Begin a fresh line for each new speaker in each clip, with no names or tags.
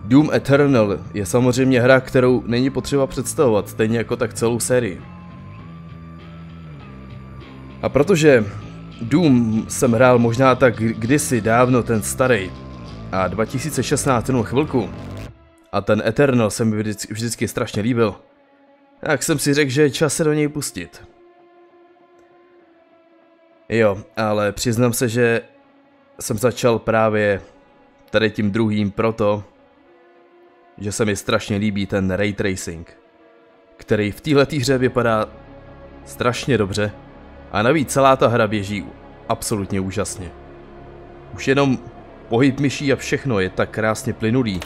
Doom Eternal je samozřejmě hra, kterou není potřeba představovat, stejně jako tak celou sérii. A protože Doom jsem hrál možná tak kdysi dávno, ten starý, a 2016 jenom chvilku, a ten Eternal se mi vždycky strašně líbil, tak jsem si řekl, že je čas se do něj pustit. Jo, ale přiznám se, že jsem začal právě tady tím druhým proto, že se mi strašně líbí ten ray tracing, který v této hře vypadá strašně dobře a navíc celá ta hra běží absolutně úžasně. Už jenom pohyb myší a všechno je tak krásně plynulý.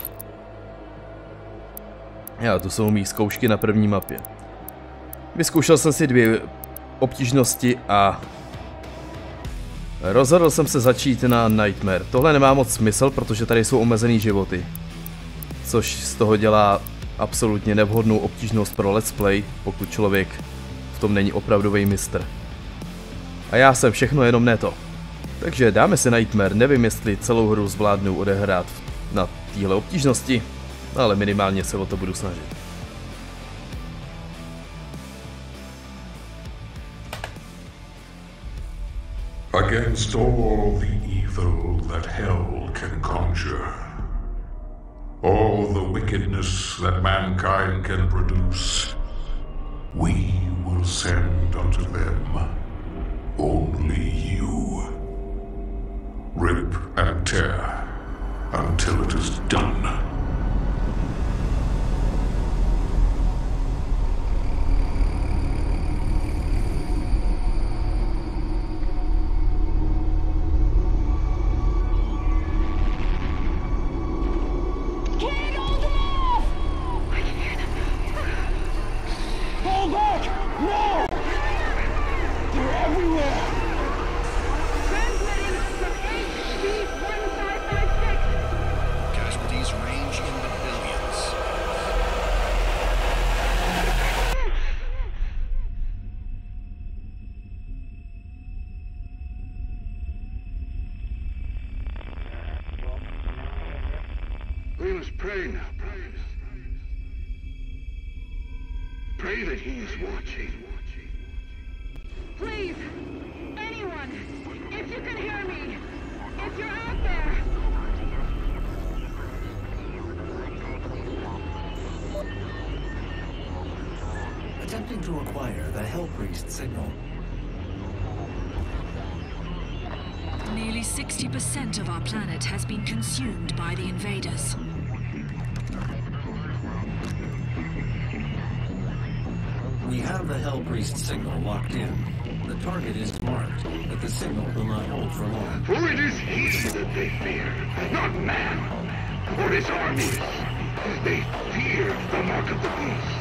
Já, to jsou mý zkoušky na první mapě. Vyzkoušel jsem si 2 obtížnosti a rozhodl jsem se začít na Nightmare. Tohle nemá moc smysl, protože tady jsou omezený životy. Což z toho dělá absolutně nevhodnou obtížnost pro let's play, pokud člověk v tom není opravdový mistr. A já jsem všechno jenom ne to. Takže dáme si Nightmare, nevím jestli celou hru zvládnu odehrát na téhle obtížnosti, ale minimálně se o to budu snažit.
Against all the evil that hell can conjure, all the wickedness that mankind can produce, we will send unto them only you. Rip and tear until it is done.
We must pray now, brothers. Pray that he is watching.
Please, anyone, if you can hear me, if you're out there.
Attempting to acquire the Hell Priest signal.
Nearly 60% of our planet has been consumed by the invaders.
We have the Hell Priest signal locked in. The target is marked, but the signal will not hold for long.
For it is he that they fear, not man, or his armies. They fear the mark of the beast.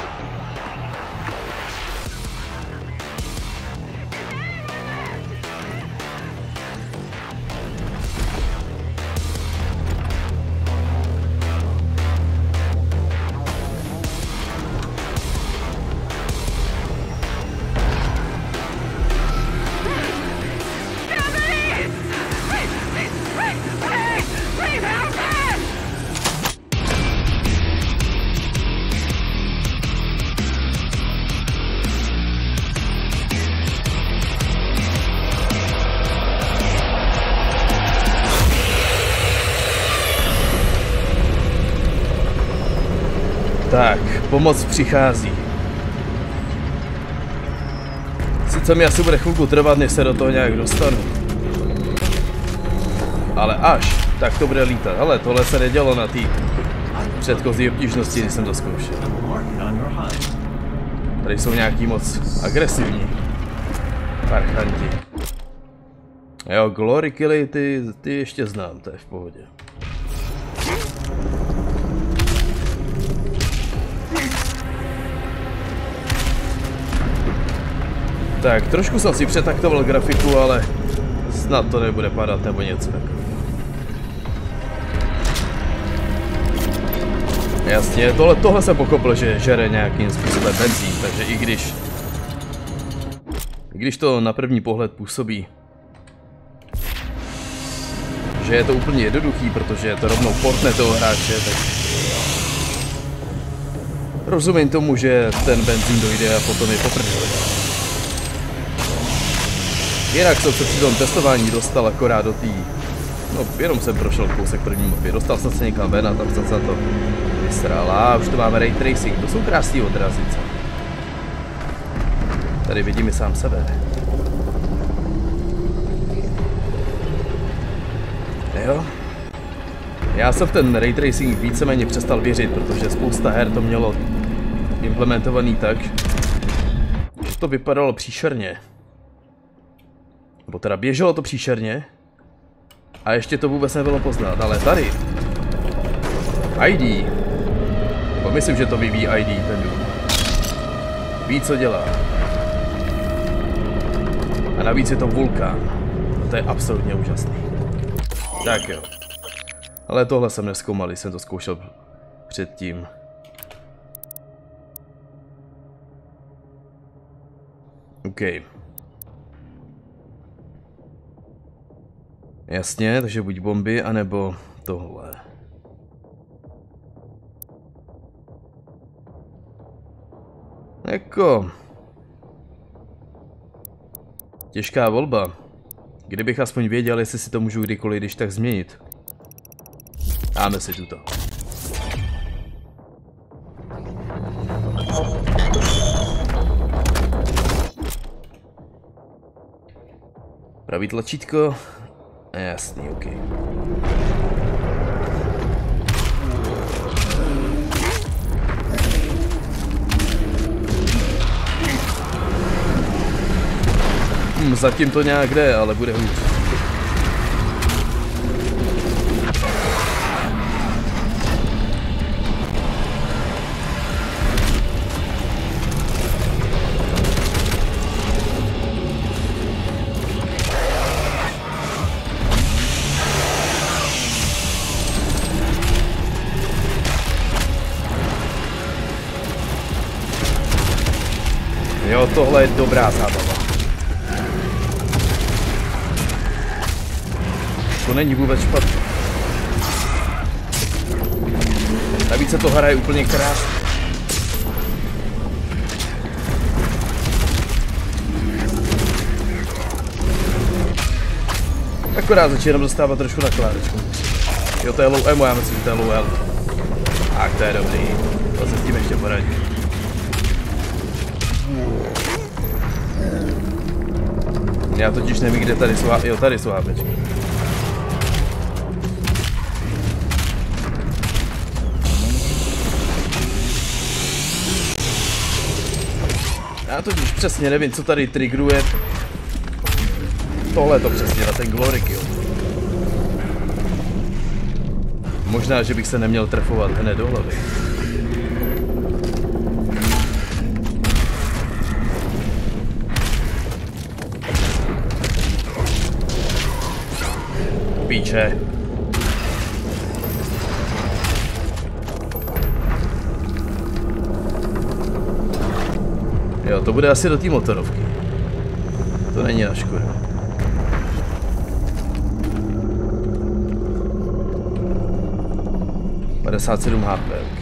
Tak, pomoc přichází. Sice mi asi bude chvilku trvat, než se do toho nějak dostanu. Ale až, tak to bude lítat. Ale tohle se nedělo na té předchozí obtížnosti, když jsem to zkoušel. Tady jsou nějaký moc agresivní parchanti. Jo, Glory Killy, ty ještě znám, to je v pohodě. Tak, trošku jsem si přetaktoval grafiku, ale snad to nebude padat nebo něco takového. Jasně, tohle jsem pochopil, že žere nějakým způsobem benzín, takže i když to na první pohled působí, že je to úplně jednoduchý, protože je to rovnou portne toho hráče, tak Rozumím tomu, že ten benzín dojde a potom je poprdeli. Jinak jsem se při tom testování dostal akorát do tý... No, jenom jsem prošel kousek první mapy, dostal jsem se někam ven a tam jsem se na to vysral. A už to máme ray tracing, to jsou krásný odrazy, co? Tady vidím i sám sebe. Jo. Já jsem v ten ray tracing víceméně přestal věřit, protože spousta her to mělo implementovaný tak, že to vypadalo příšerně. Nebo teda běželo to příšerně a ještě to vůbec nebylo poznat, ale tady ID, nebo myslím, že to vyvíjí ID ten dům, ví, co dělá. A navíc je to vulkán, to je absolutně úžasný. Tak jo. Ale tohle jsem nezkoumal, když jsem to zkoušel předtím. OK. Jasně, takže buď bomby, anebo tohle. Jako... těžká volba. Kdybych aspoň věděl, jestli si to můžu kdykoliv když tak změnit. Dáme si tuto. Pravý tlačítko. Jasný, OK. Zatím to nějak jde, ale bude hůř. Jo, tohle je dobrá zábava. To není vůbec špatné. Navíc se to hraje úplně krásně. Akorát začínám dostávat trošku na klávečku. Jo, to je low ammo, já myslím, že to je low health. Tak, to je dobrý. To se s tím ještě poradí. Já totiž nevím, kde tady jsou, jo, tady jsou hápečky. Já totiž přesně nevím, co tady triggeruje. Tohle to přesně na ten glory kill. Možná, že bych se neměl trefovat hned do hlavy. Píče. Jo, to bude asi do té motorovky. To není na škodu. $57 HP, ok.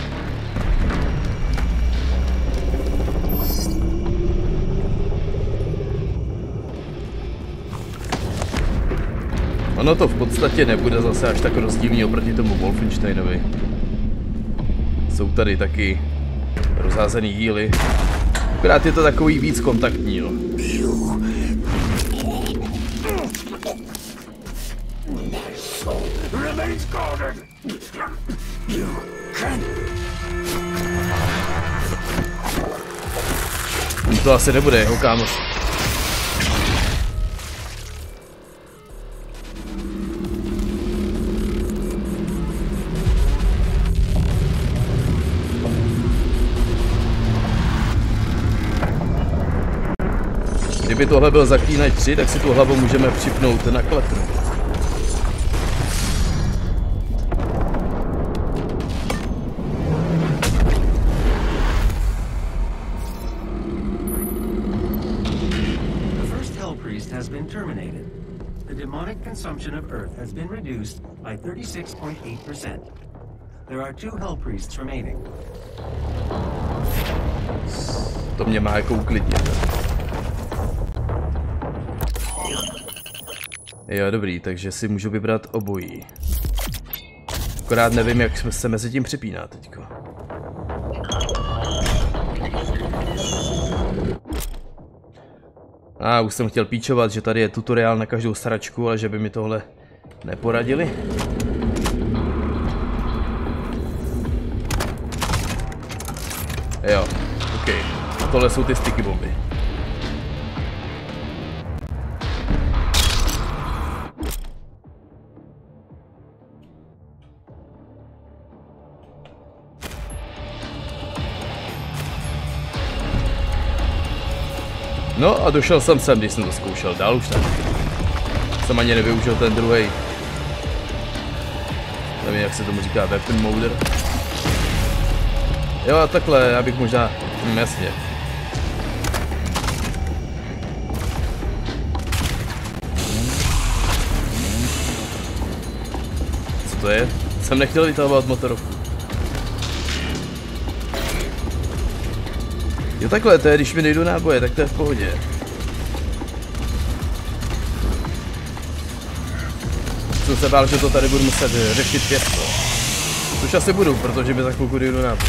Ono to v podstatě nebude zase až tak rozdílný oproti tomu Wolfensteinovi. Jsou tady taky rozházený healy. Akorát je to takový víc kontaktní, no. To asi nebude jeho kámoš. Kdyby tohle byl Zaklínač 3, tak si tu hlavu můžeme připnout na klepnu.
The first Hell Priest has been terminated. The demonic consumption of Earth has been reduced by 36.8%. There are 2 Hell Priests remaining.
To mě má jako uklidnit. Jo, dobrý, takže si můžu vybrat obojí. Akorát nevím, jak se mezi tím připíná teďko. Už jsem chtěl píčovat, že tady je tutoriál na každou sračku, ale že by mi tohle neporadili. Jo, ok. A tohle jsou ty sticky bomby. No a došel jsem sem, když jsem to zkoušel, dál už ne. Jsem ani nevyužil ten druhý. Nevím, jak se tomu říká, weapon moder. Jo a takhle, já bych možná, jasně. Co to je? Jsem nechtěl vytahovat motorovku. Jo takhle, to je, když mi nejdu náboje, tak to je v pohodě. Jsem se bál, že to tady budu muset řešit pěsto. Což asi budu, protože mi za chvilku nejdu náboje.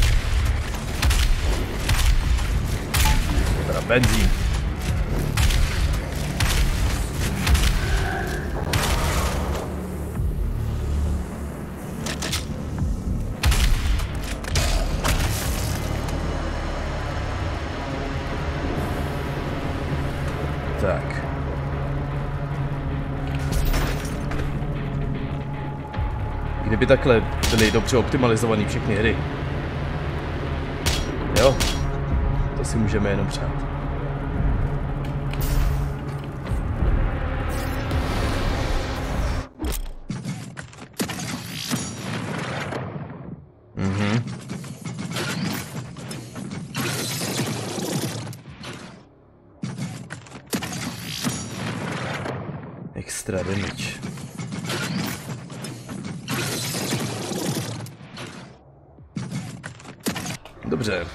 Teda benzín. Tak. Kdyby takhle byly dobře optimalizované všechny hry. Jo, to si můžeme jenom přát. Extra damage. Dobře.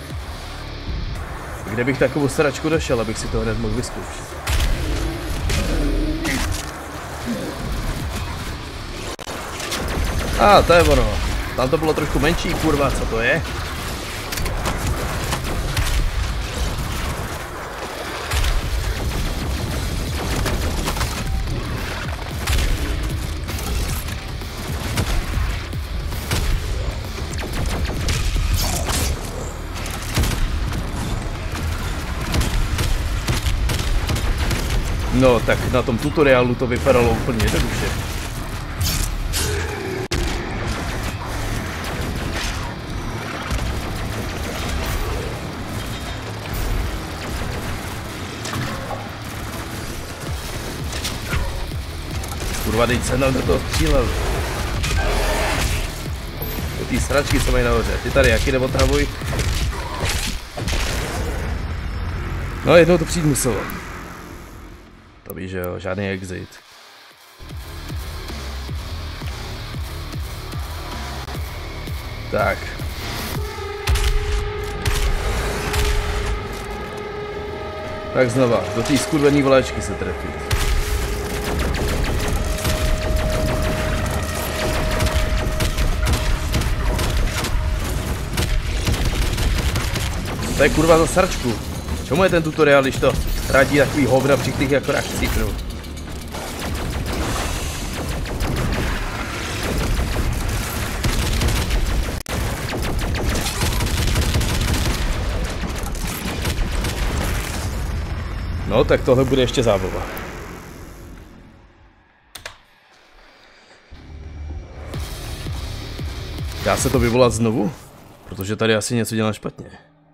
Kde bych takovou sračku došel, abych si to hned mohl vyzkoušet? To je ono. Tam to bylo trošku menší, kurva, co to je? No, tak na tom tutoriálu to vypadalo úplně jednoduše. Kurva, dej se, kdo to střílel. Ty sračky, co mají nahoře. Ty tady, jaký neotravuj. No, jednou to přijít muselo. To víš, že jo, žádný exit. Tak. Tak znova, do té skurvený vléčky se trefit. To je kurva za sračku. Čemu je ten tutoriál, když to radí takový hovna při těch jako chcípnu? No, tak tohle bude ještě zábava. Dá se to vyvolat znovu? Protože tady asi něco dělám špatně.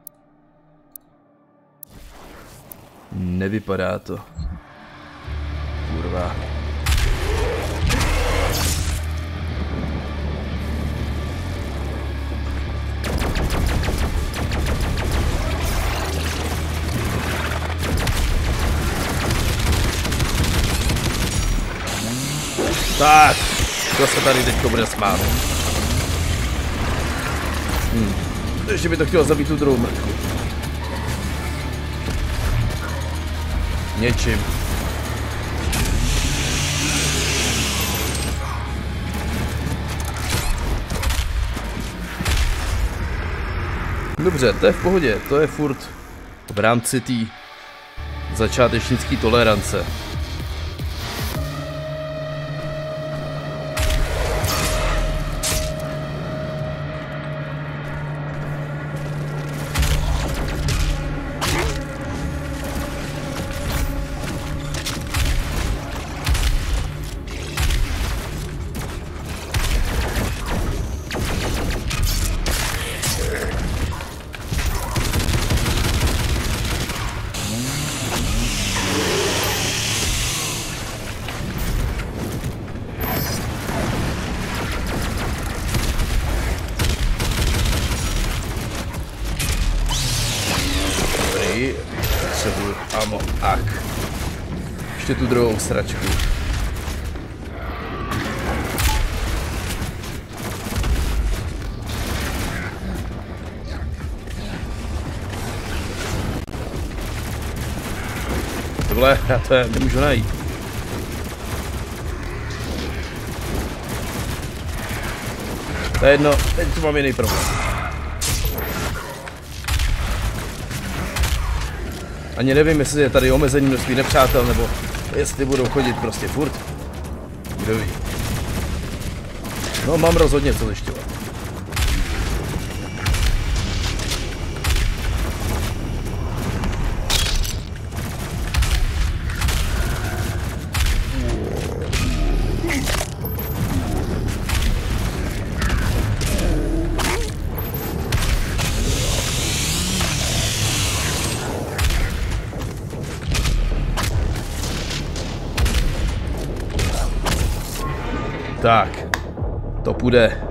Nevypadá to. Kurva. Tak, to se tady teďko bude smát. Ještě by to chtělo zabít tu druhou mrtku. Něčím. Dobře, to je v pohodě, to je furt v rámci té začátečnické tolerance. Potřebuji ammo. Ak. Ještě tu druhou sračku. Tohle, já to nemůžu najít. To je jedno, teď tu mám jiný problém. Ani nevím, jestli je tady omezení množství nepřátel, nebo jestli budou chodit prostě furt. Kdo ví. No, mám rozhodně co zjišťovat. Tak, to půjde.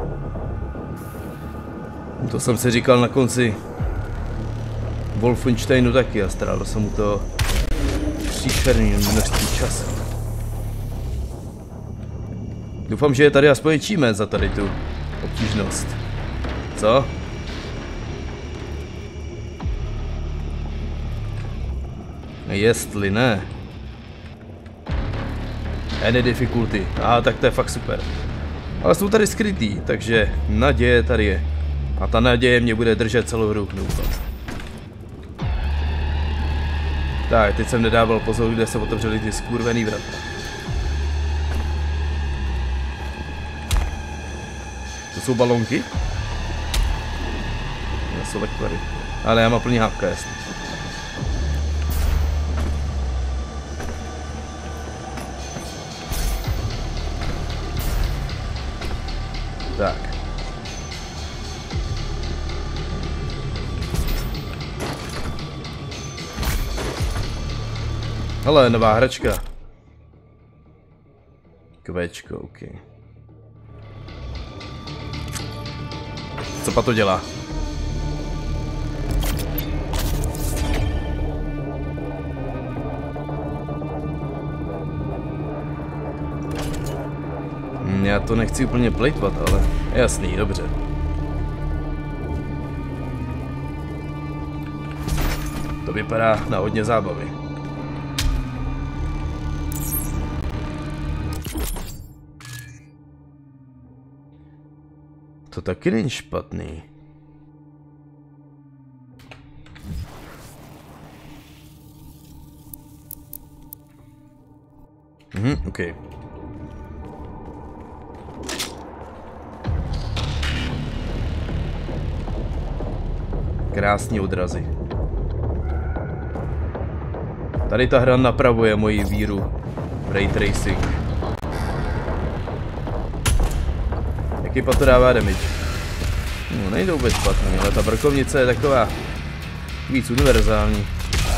To jsem si říkal na konci Wolfensteinu taky a strávil jsem mu to příšerný množství času. Doufám, že je tady aspoň něčíme za tady tu obtížnost. Co? Jestli ne. Any difficulty. Aha, tak to je fakt super. Ale jsou tady skrytý, takže naděje tady je. A ta naděje mě bude držet celou hru, doufám. Tak, teď jsem nedával pozor, kde se otevřely ty skurvený vrata. To jsou balonky? To jsou lekvary. Ale já mám plný hávka, jasný. Tak. Hele, nová hračka. Kvečko, OK. Co pa to dělá? Já to nechci úplně plejtvat, ale jasný, dobře. To vypadá na hodně zábavy. To taky není špatný. OK. Krásní odrazy. Tady ta hra napravuje moji víru v ray tracing. Jaký pa to dává damage? No, nejde vůbec špatný, ale ta brkovnice je taková víc univerzální.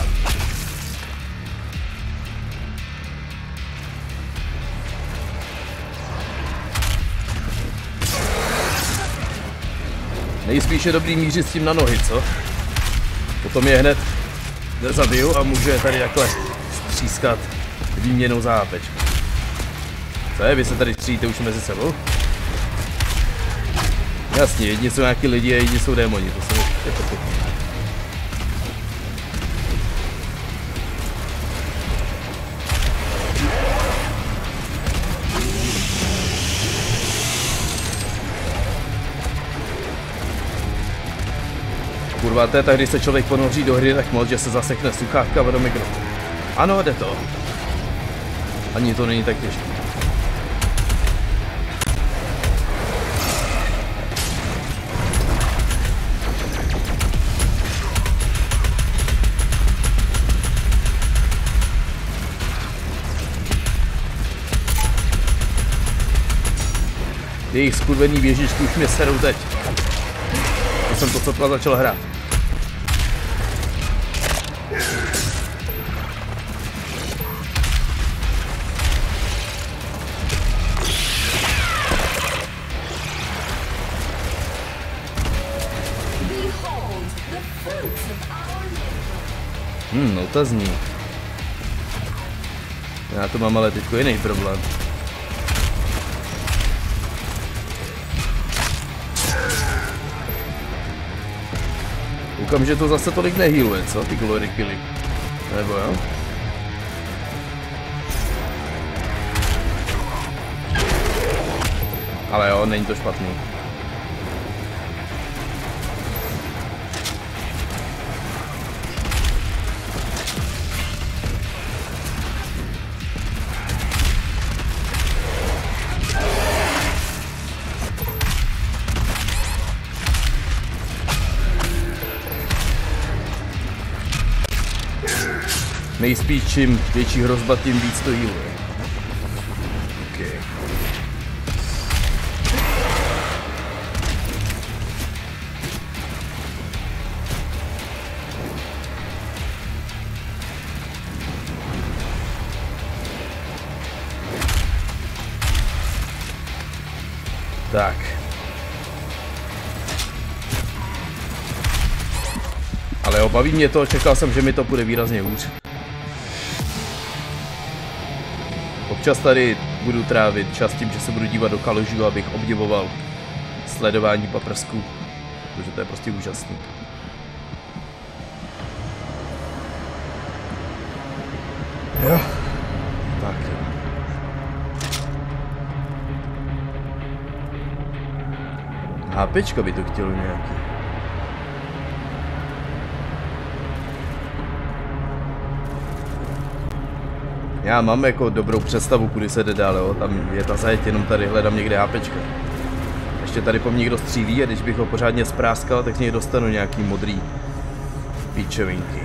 Nejspíš je dobrý mířit s tím na nohy, co? Potom je hned nezabiju a můžu je tady takhle střískat výměnou za hápečku. Co je? Vy se tady stříjíte už mezi sebou? Jasně, jedni jsou nějaký lidi a jedni jsou démoni, to jsem jako to. Kurva, to je tak, když se člověk ponoří do hry tak moc, že se zasekne sluchátkama do mikrofonu. Ano, jde to. Ani to není tak těžké. Jejich skurvený běžičky už mě serou teď. To jsem to sotva začal hrát. Otazník. Já to mám ale teďko jiný problém. Koukám, že to zase tolik nehýluje, co? Ty glory killy. Nebo jo? Ale jo, není to špatný. Nejspíš čím větší hrozba, tím víc to healuje. Okay. Tak. Ale obaví mě to, čekal jsem, že mi to bude výrazně hůř. Občas tady budu trávit čas tím, že se budu dívat do kaložů, abych obdivoval sledování paprsků, protože to je prostě úžasný. Jo, tak jo. HPčka by to chtělo nějaký. Já mám jako dobrou představu, kudy se jde dál, jo. Tam je ta zajeď, jenom tady hledám někde HPčka. Ještě tady po mně někdo střílí a když bych ho pořádně spráskal, tak z něj dostanu nějaký modrý píčevinky.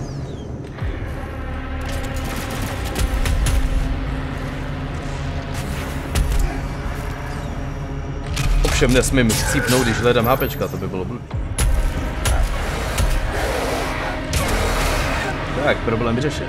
Ovšem nesmím chcípnout, když hledám HPčka, to by bylo blbý. Tak, problém vyřešen.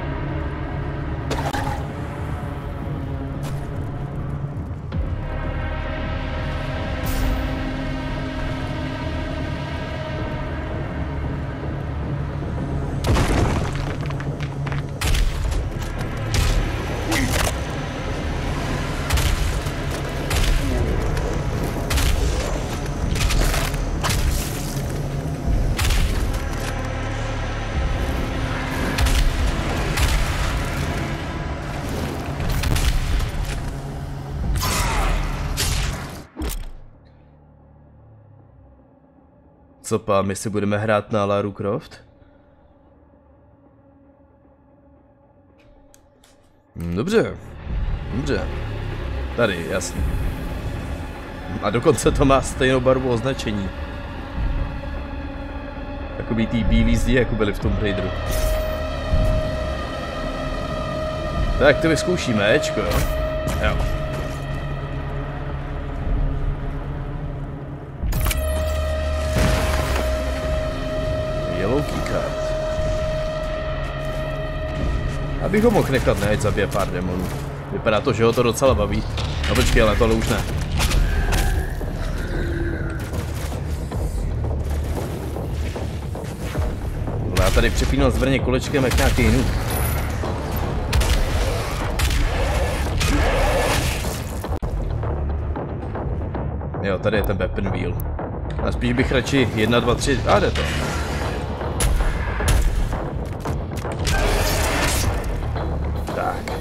Co pa, my si budeme hrát na Lara Croft? Dobře. Dobře. Tady, jasně. A dokonce to má stejnou barvu označení. Takový tý bílý zdi, jako byly v Tomb Raideru. Tak to vyzkoušíme, Ečko, jo? Jo. Yellow keycard. Abych ho mohl nechat, ne, ať zabije pár démonů. Vypadá to, že ho to docela baví. No počkej, ale tohle už ne. Já tady přepínal zbrně kolečkem jak nějaký jiný. Jo, tady je ten weapon wheel. A spíš bych radši 1, 2, 3... A jde to. Tak.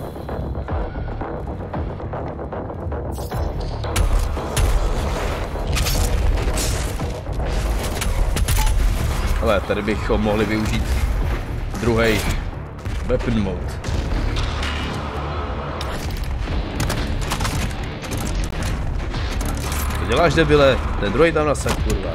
Ale tady bychom mohli využít druhý weapon mode. Co děláš, debile? Ten druhý tam nasaď, kurva.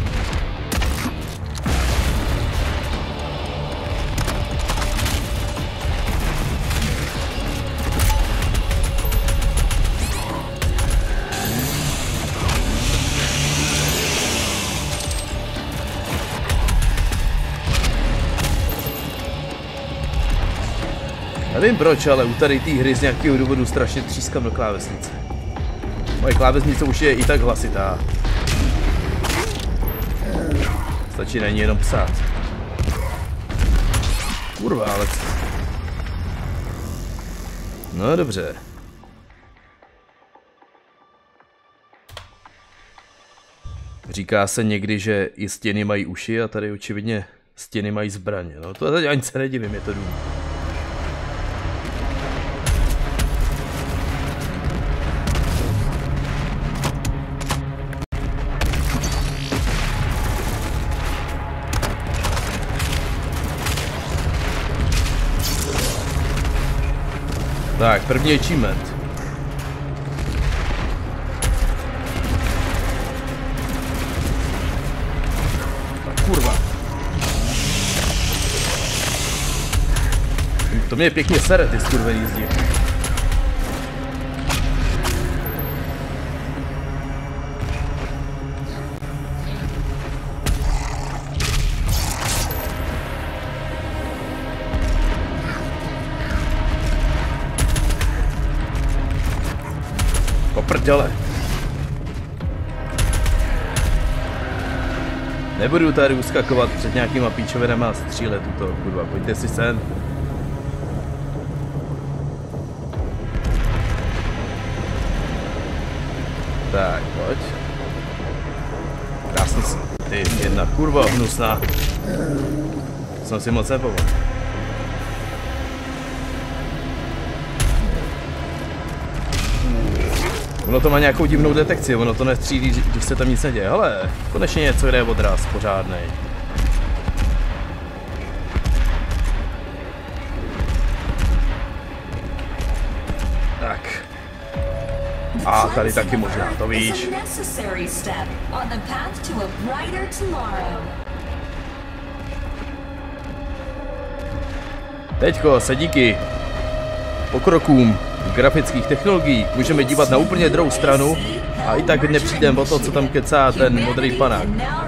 Nevím proč, ale u tady té hry z nějakého důvodu strašně třískám do klávesnice. Moje klávesnice už je i tak hlasitá. Stačí na ní jenom psát. Kurva, ale co? No dobře. Říká se někdy, že i stěny mají uši a tady očividně stěny mají zbraně. No to teď ani se nedivím, je to dům. Tak, první achievement. Tak, kurva. To mě pěkně sere, ty skurvený zdi. Prdele. Nebudu tady uskakovat před nějakýma píčovinama a střílet tuto, kurva, pojďte si sem. Tak, pojď. Krásný si. Ty, jedna kurva hnusná. Jsem si moc nepomohl. Ono to má nějakou divnou detekci, ono to nestřílí, když se tam nic neděje. Hele, konečně něco, kde je odraz pořádnej. Tak. A tady taky možná, to víš. Teďko se díky pokrokům grafických technologií můžeme dívat na úplně druhou stranu a i tak nepřijdem o to, co tam kecá ten modrý panák.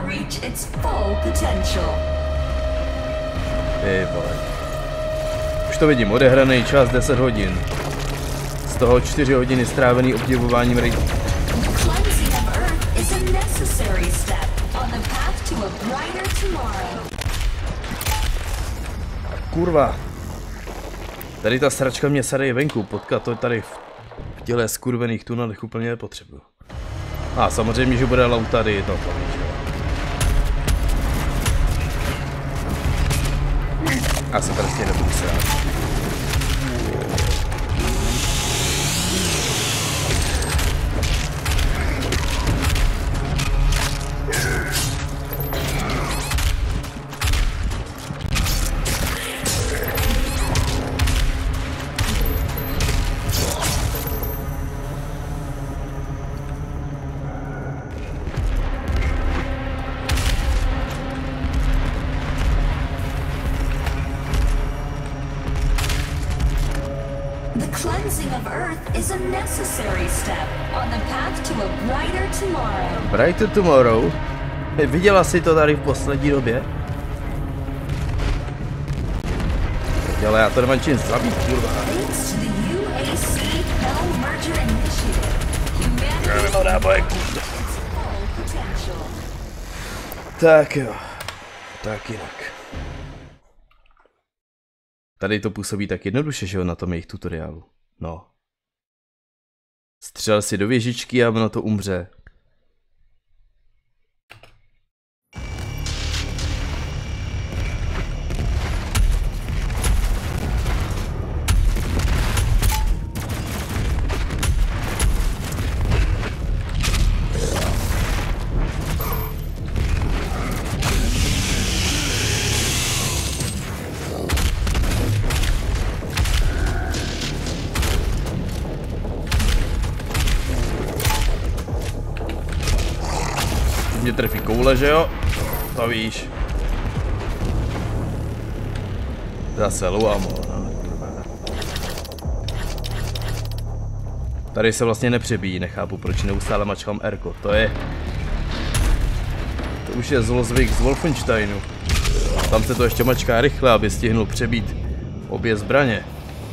Ty vole. Už to vidím, odehraný čas 10 hodin. Z toho 4 hodiny strávený obdivováním rejtů. Kurva. Tady ta sračka mě sere venku, potkat to tady v těle skurvených tunelech úplně nepotřebuju. A samozřejmě, že bude lout tady, no to víš, jo. Já se prostě nebudu srát. Brighter tomorrow? Viděla jsi to tady v poslední době? Ale já to nemám čím zabít, kurva. Tak jo, tak jinak. Tady to působí tak jednoduše, že jo, na tom jejich tutoriálu. No. Střel si do věžičky a ono to umře. mě trefí koule, že jo? To víš. Zase luamo, no. Tady se vlastně nepřebíjí, nechápu, proč neustále mačkám R-ko. To už je zlozvyk z Wolfensteinu. Tam se to ještě mačká rychle, aby stihnul přebít obě zbraně.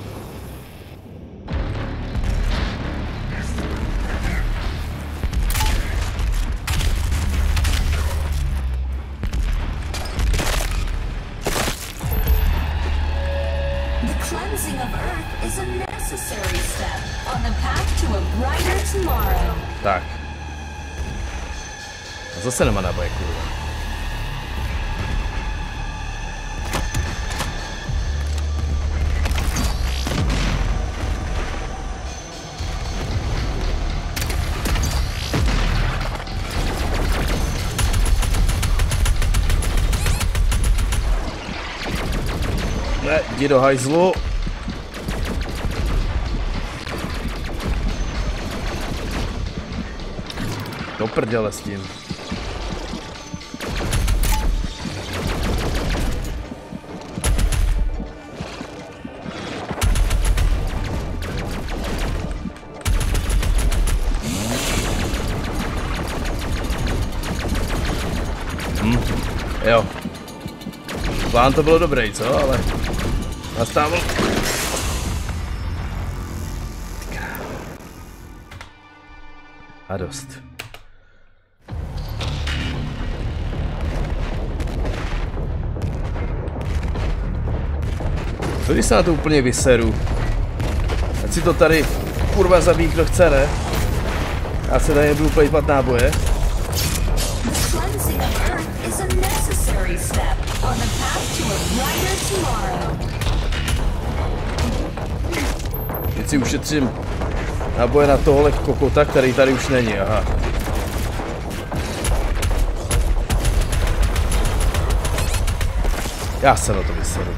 Tak. A zase nemá náboje, kurva. Ne, jdi do hajzlu. Do prdele s tím. Jo. Plán to bylo dobrý, co? Ale nastával. A dost. Co když se na to úplně vyseru? Ať si to tady kurva zabíjí, kdo chce, ne? Já se tady nebudu plejtvat náboje. Teď si ušetřím náboje na tohle kokota, který tady už není, aha. Já se na to vyseru.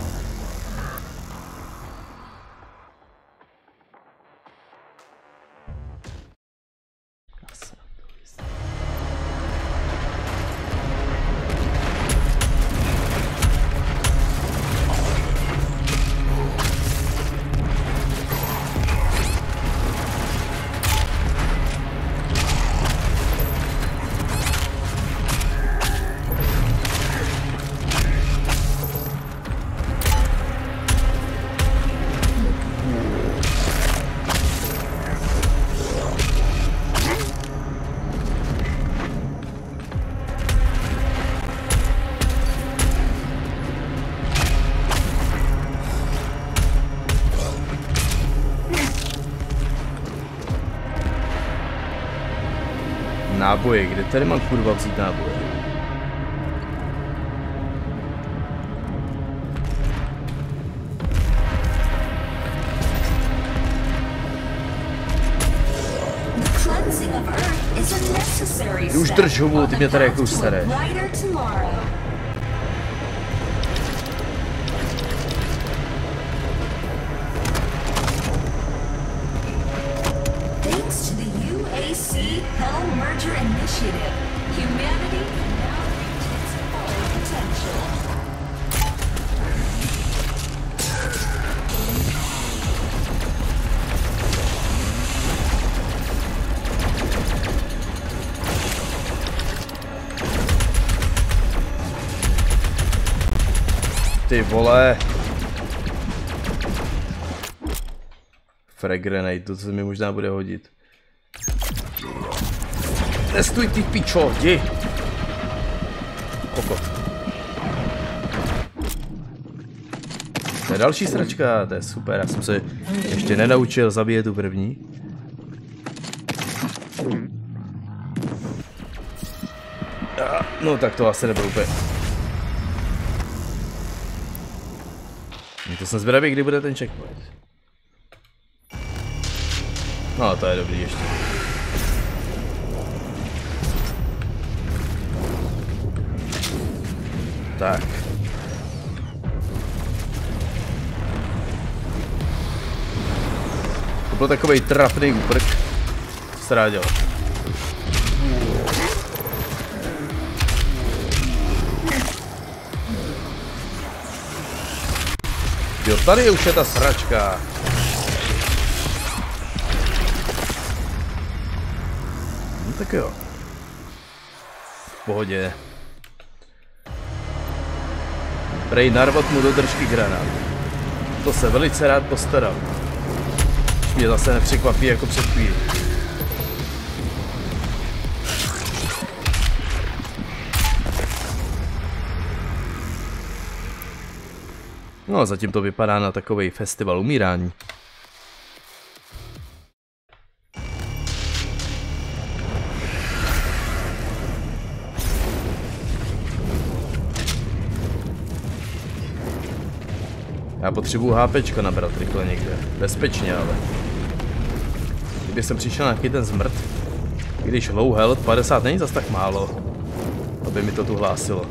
Náboje, kde tady mám kurva vzít náboje? Už drž hubu, ty mě tady jako už staré. Ty vole. Frag grenade, to se mi možná bude hodit. Nestůj ty pičo, jdi. Kokot. To je další sračka, to je super, já jsem se ještě nenaučil zabíjet tu první. No tak to asi nebylo úplně. To jsem zvědavý, kdy bude ten checkpoint. No to je dobrý ještě. Tak. To byl takovej trapný úprk. Co se dá dělat? Jo, tady už je ta sračka. No tak jo. V pohodě. Prej narvat mu do držky granát. To se velice rád postaral. Už mě zase nepřekvapí jako před chvíli. No, zatím to vypadá na takovej festival umírání. Já potřebuju HPčka nabrat rychle někde. Bezpečně, ale. Kdyby jsem přišel na nějaký ten zmrt, když low health 50 není zas tak málo, aby mi to tu hlásilo.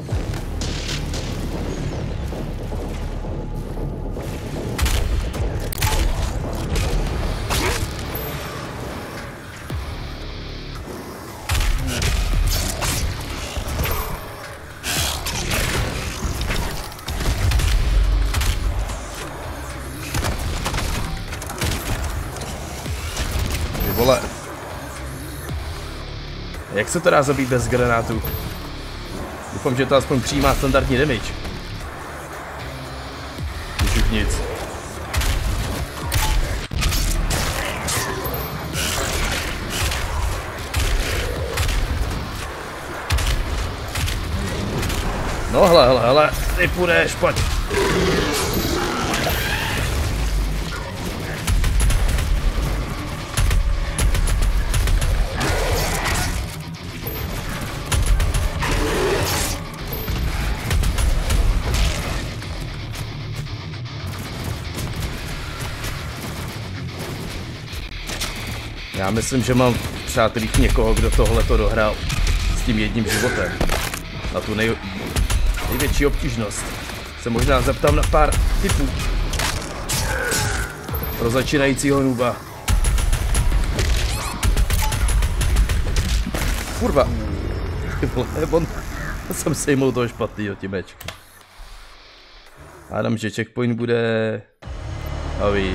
Vole. Jak se to dá zabít bez granátu? Doufám, že to aspoň přijímá standardní damage. Když už nic. No hele, ty půjdeš, pojď. Já myslím, že mám v přátelích někoho, kdo tohleto dohrál s tím jedním životem. Na tu největší obtížnost. Se možná zeptám na pár tipů. Pro začínajícího nooba. Kurva. On jsem sejmul toho špatnýho tímečka. Hádám, že checkpoint bude... A víš.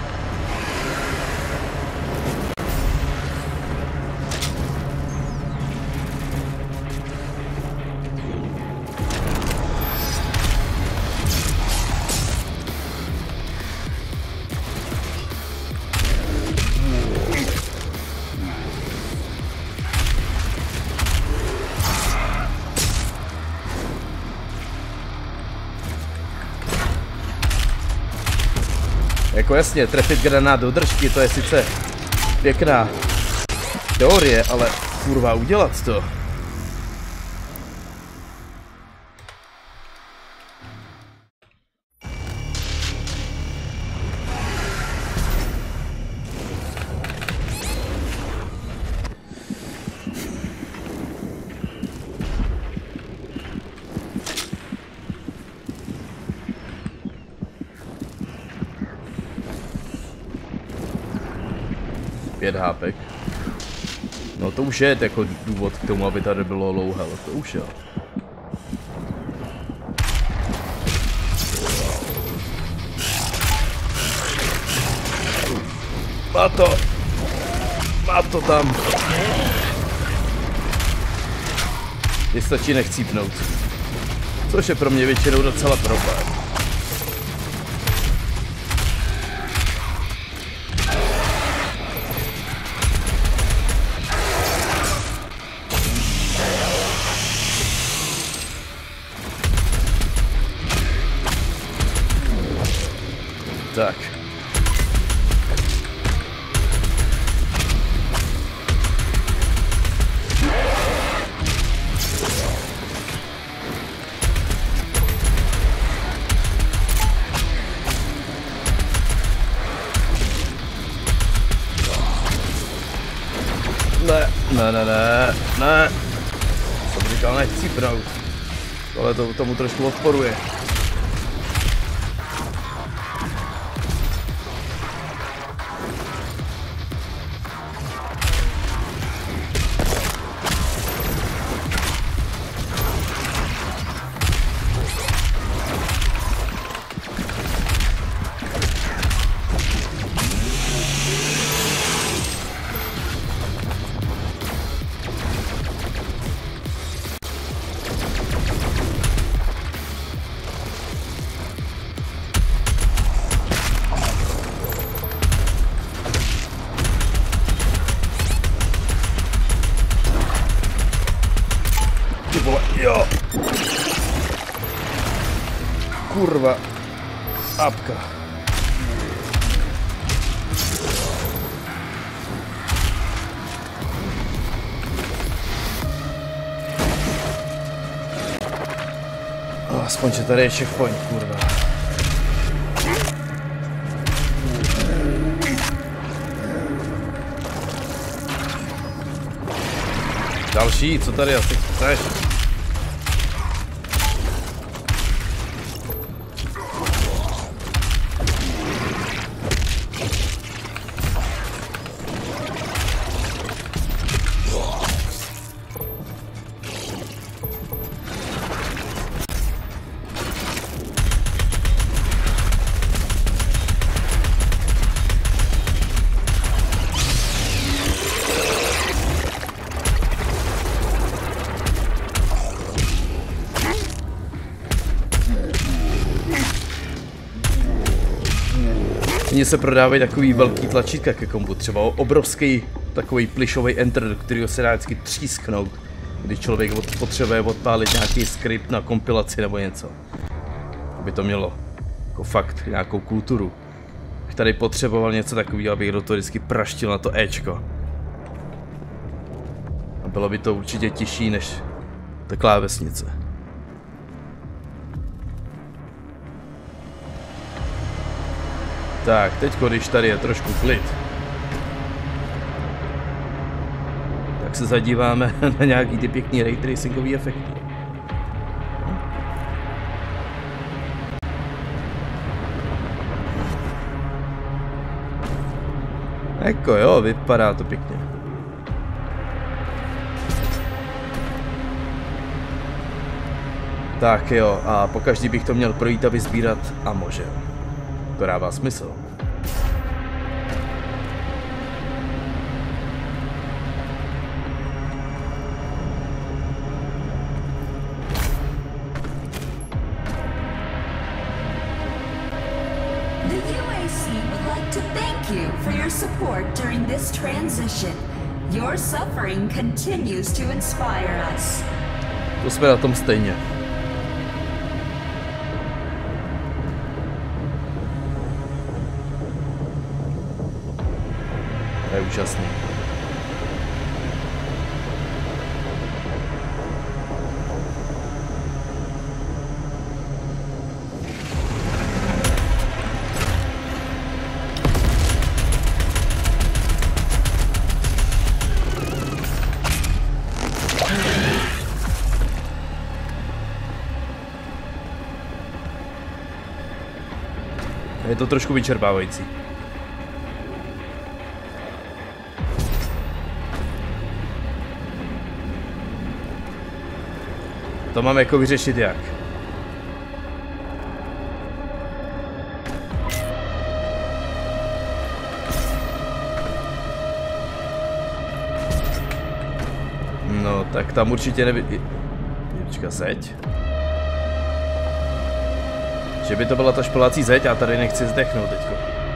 Jako jasně, trefit granát do držky, to je sice pěkná teorie, ale kurva udělat to. HPek. No to už je jako důvod k tomu, aby tady bylo low health, to už je. Má to tam. Mně stačí nechcípnout. Což je pro mě většinou docela problém. Tak. Ne. Jsem říkal, nechci prout. Tohle tomu trošku odporuje. vole, jo. Kurva. Apka. Aspoň, že tady je checkpoint, kurva. Další, co tady asi chceš? Mně se prodávají takový velký tlačítka ke kombu, třeba obrovský takový plišový enter, do kterého se dá vždycky třísknout, když člověk potřebuje odpálit nějaký skript na kompilaci nebo něco. Aby to mělo jako fakt nějakou kulturu. Bych tady potřeboval něco takového, abych do toho vždycky praštil na to Ečko. A bylo by to určitě těžší než ta klávesnice. Tak, teďko, když tady je trošku klid, tak se zadíváme na nějaký ty pěkný ray tracingový efekty. Jako jo, vypadá to pěkně. Tak jo, a pokaždý bych to měl projít a vysbírat ammo, že jo? To dává smysl.
The UAC would like to thank you for your support during this transition. Your suffering continues to inspire us.
To jsme na tom stejně. To je úžasný. Je to trošku vyčerpávající. To mám jako vyřešit jak? No, tak tam určitě Počka, zeď. Že by to byla ta špelací zeď, já tady nechci zdechnout teďko.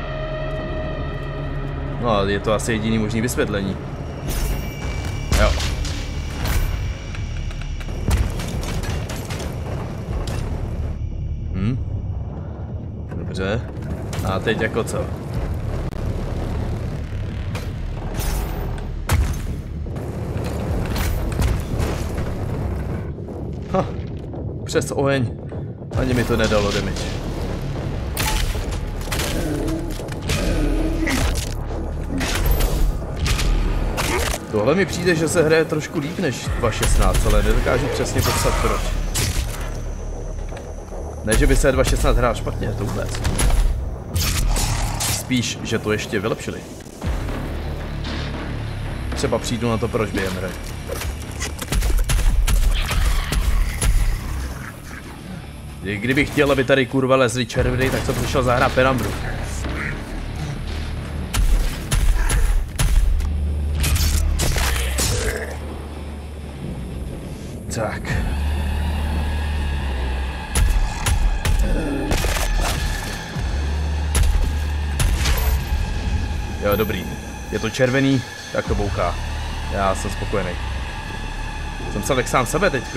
No, ale je to asi jediný možný vysvětlení. Jo. Dobře. A teď jako co? Ha, přes oheň. Ani mi to nedalo damage. Tohle mi přijde, že se hraje trošku líp než 2.16, ale nedokážu přesně popsat proč. Ne, že by se 2.16 hrál špatně, to vůbec. Spíš, že to ještě vylepšili. Třeba přijdu na to, proč během hry. Kdybych chtěl, aby tady kurva lezli červy, tak jsem přišel zahrát Perambru. Tak. Jo, dobrý. Je to červený, tak to bouchá. Já jsem spokojený. Jsem se tak sám sebe teďko.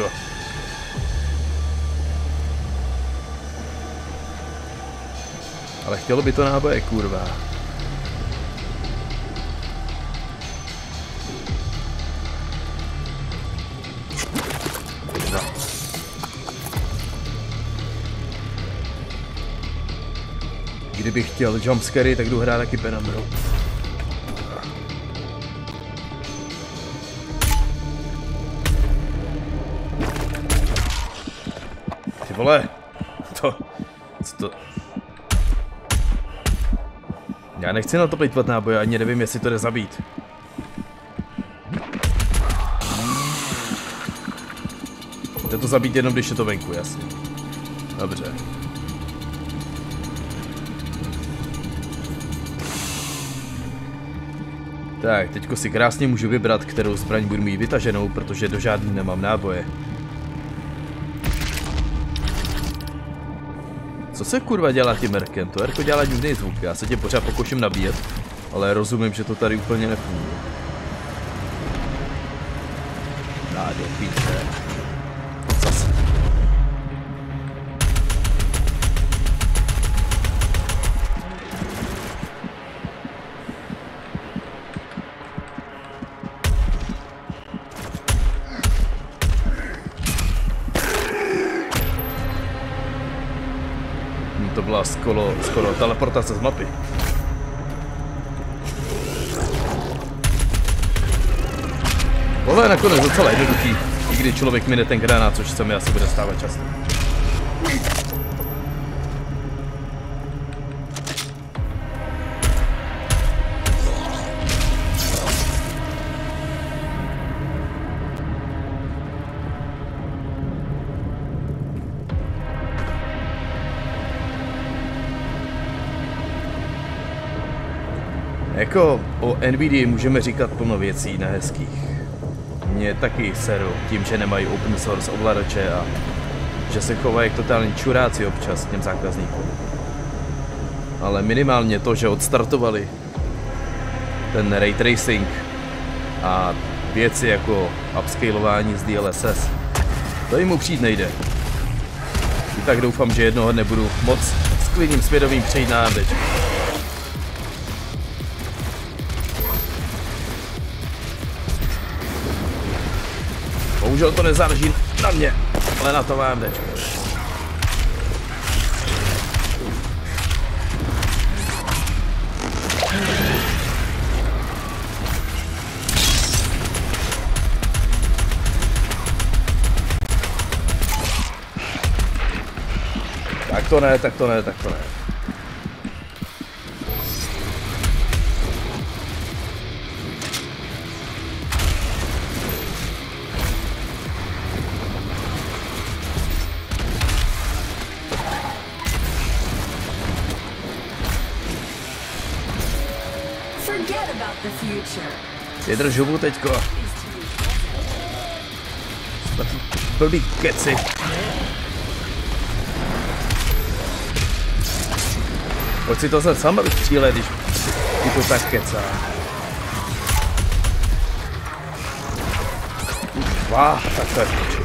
Ale chtělo by to náboje, kurva. No. Kdybych chtěl jumpscary, tak jdu hrát taky Penumbru. Ty vole, co to? Já nechci na to plýtvat náboje, ani nevím, jestli to jde zabít. Jde to zabít jenom, když je to venku, jasně. Dobře. Tak, teďko si krásně můžu vybrat, kterou zbraň budu mít vytaženou, protože do žádný nemám náboje. Co se kurva dělá tím Erkem? To Erko dělá divný zvuk, já se tě pořád pokouším nabíjet, ale rozumím, že to tady úplně nefunguje. Dá do píče. Zase. To byla skoro teleportace z mapy. Tohle je nakonec docela jednoduchý, i když člověk mine ten granát, což se mi asi bude stávat často. Jako o NVIDIA můžeme říkat plno věcí nehezkých. Mě taky seru tím, že nemají open source ovladače a že se chovají jak totální čuráci občas těm zákazníkům. Ale minimálně to, že odstartovali ten ray tracing a věci jako upscalování z DLSS, to jim upřít nejde. I tak doufám, že jednoho dne budu moc s klidným svědomím přejít na AMD. Bohužel to nezáleží na mě, ale na to vám jde. Tak to ne, tak to ne, tak to ne. Vydrž hubu teďko. Blbý keci. Pojď si to se sama vystřílet, když ti to tak kecá. Tak to je pryč.